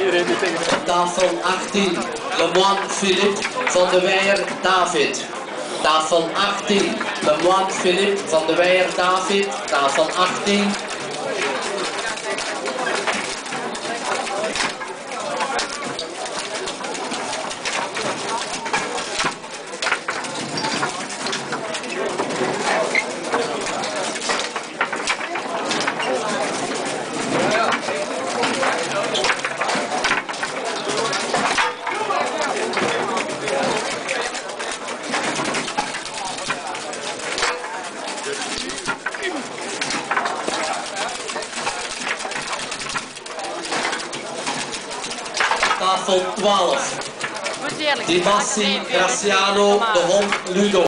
Tafel 18, Lemoine Philippe van de Weijer David. Tafel 18, Lemoine Philippe van de Weijer David. Tafel 18. Tafel 12. Di Massi, Graziano, de Hond, Ludo.